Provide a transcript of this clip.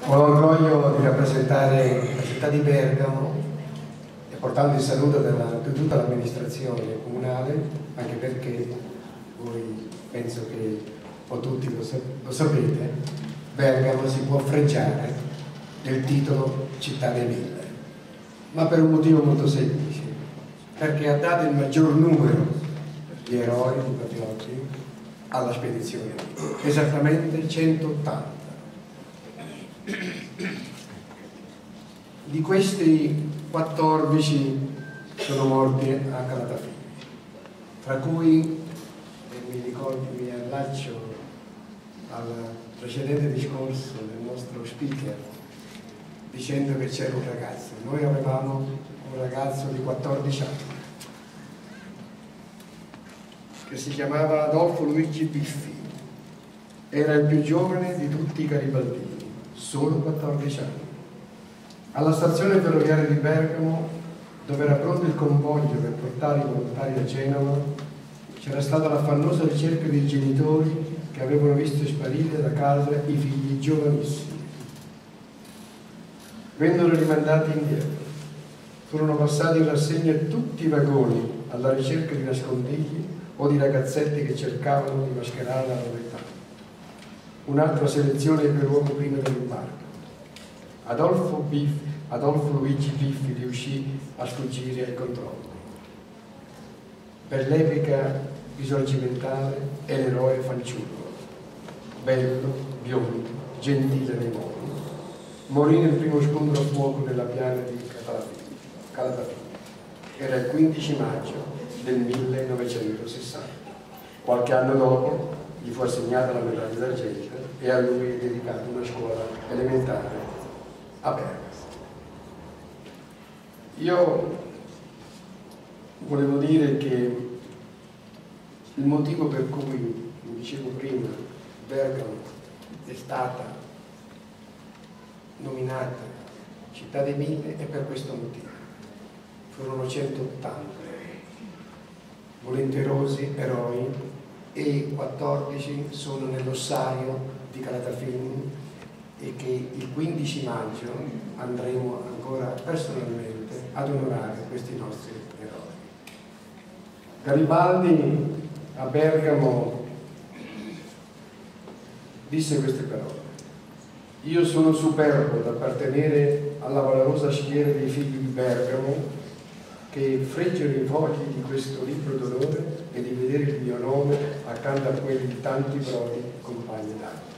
Ho l'orgoglio di rappresentare la città di Bergamo e portando il saluto di tutta l'amministrazione comunale, anche perché voi penso che o tutti lo sapete, Bergamo si può fregiare del titolo Città dei Mille, ma per un motivo molto semplice, perché ha dato il maggior numero di eroi, di patrioti alla spedizione, esattamente 180. Di questi 14 sono morti a Calatafimi, tra cui, mi allaccio al precedente discorso del nostro speaker dicendo che c'era un ragazzo. Noi avevamo un ragazzo di 14 anni che si chiamava Adolfo Luigi Biffi, era il più giovane di tutti i garibaldini, solo 14 anni. Alla stazione ferroviaria di Bergamo, dove era pronto il convoglio per portare i volontari a Genova, c'era stata l'affannosa ricerca dei genitori che avevano visto sparire da casa i figli giovanissimi. Vennero rimandati indietro. Furono passati in rassegna tutti i vagoni alla ricerca di nascondigli o di ragazzetti che cercavano di mascherare la loro età. Un'altra selezione per l'uomo prima dell'imbarco. Adolfo Luigi Biffi riuscì a sfuggire ai controlli. Per l'epica risorgimentale è l'eroe fanciullo, bello, biondo, gentile nei modi. Morì nel primo scontro a fuoco nella piana di Calatafimi. Era il 15 maggio del 1960. Qualche anno dopo gli fu assegnata la medaglia d'argento e a lui è dedicata una scuola elementare a Bergamo. Io volevo dire che il motivo per cui, come dicevo prima, Bergamo è stata nominata Città dei Mille è per questo motivo. Furono 180 volenterosi eroi e 14 sono nell'ossario di Calatafimi e che il 15 maggio andremo ancora personalmente ad onorare questi nostri eroi. Garibaldi a Bergamo disse queste parole: io sono superbo ad appartenere alla valorosa schiera dei figli di Bergamo che freggono i fogli di questo libro d'onore e di vedere il mio nome accanto a quelli di tanti brodi compagni d'armi.